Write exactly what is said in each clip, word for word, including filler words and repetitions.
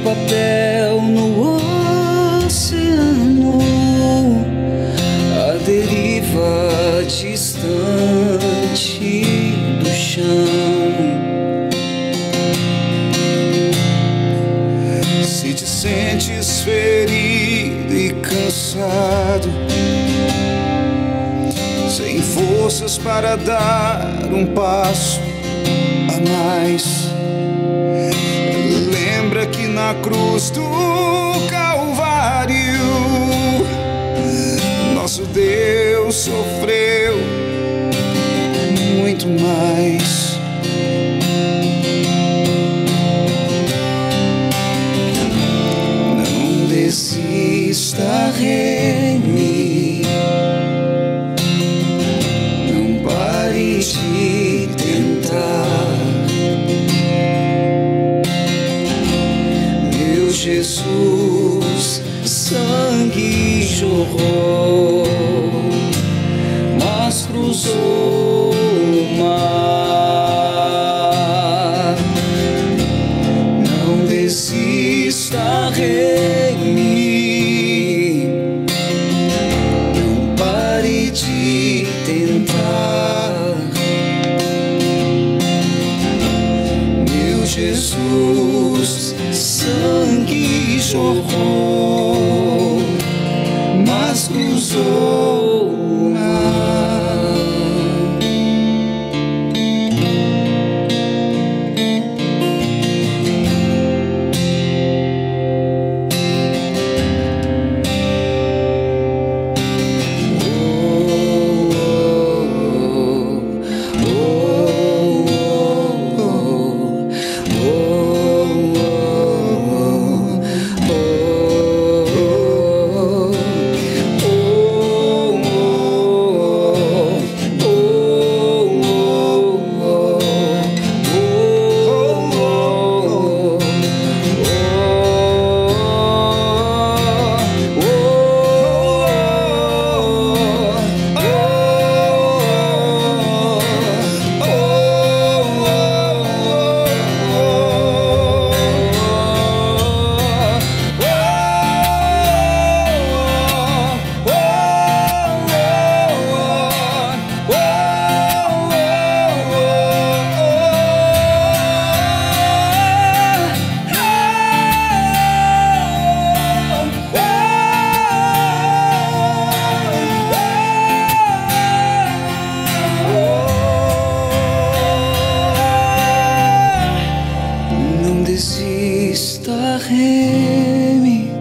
papel no oceano, a deriva distante do chão. Se te sentes ferido e cansado, sem forças para dar um passo a mais, lembra que na cruz do Calvário nosso Deus sofreu muito mais. Não desista, reme, não pare de tentar. Meu Jesus, sangue jorrou, mas cruzou o mar. Não desista, reme, não pare de tentar. Meu Jesus, sangue jorrou, mas cruzou o mar. Não desista, reme,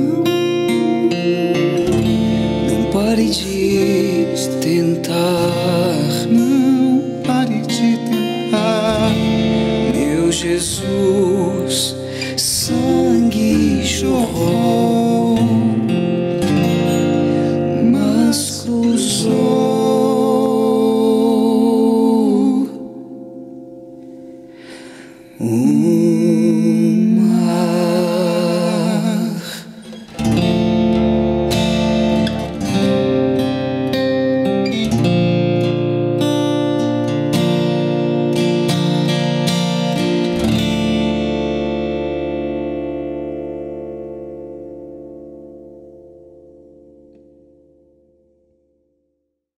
não pare de tentar, não pare de tentar. Meu Jesus, sangue jorrou, mas cruzou um